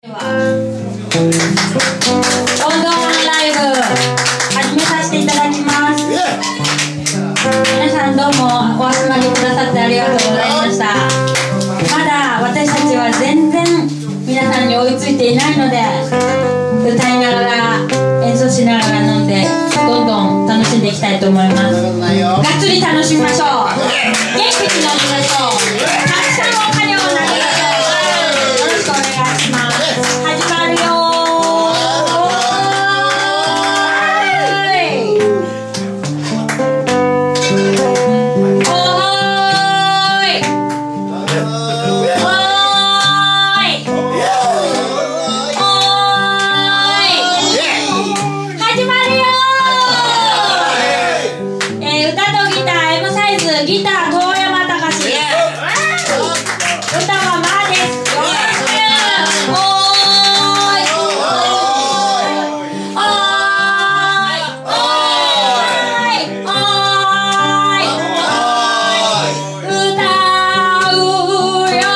音呑庵ライブ始めさせていただきます。皆さんどうもお集まりくださってありがとうございました。まだ私たちは全然皆さんに追いついていないので、歌いながら演奏しながら飲んでどんどん楽しんでいきたいと思います。がっつり楽しみましょう。元気に飲みましょう。たくさんお金を投げましょう。よろしくお願いします。始まるよー。ギター、遠山隆史。歌はまです。よろしく。おーい。おーい。おーい。おーい。歌うよ。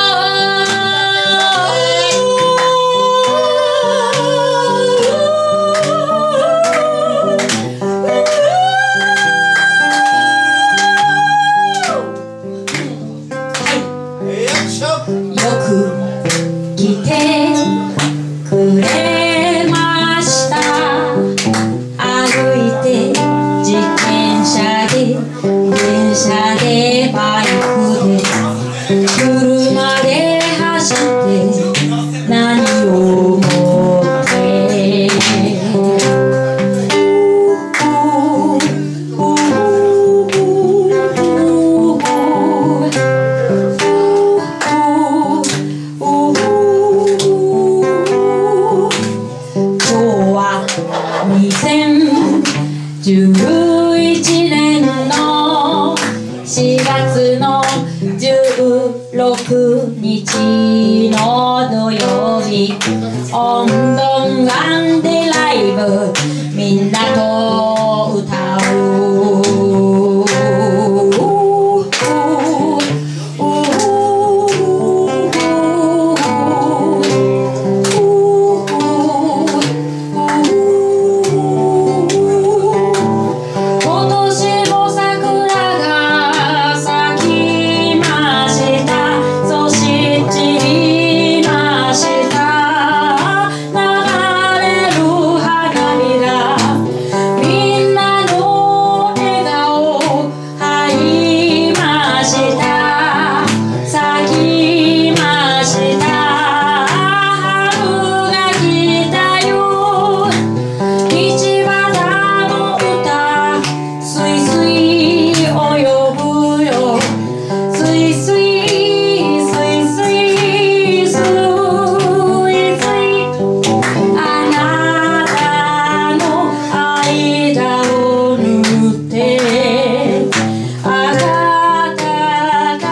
よく来てくれました。歩いて自転車で電車でバイクで車で走って何を持って2011年の4月の16日の土曜日、音呑庵でライブみんなと歌う。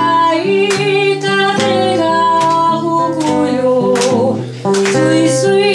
スイスイ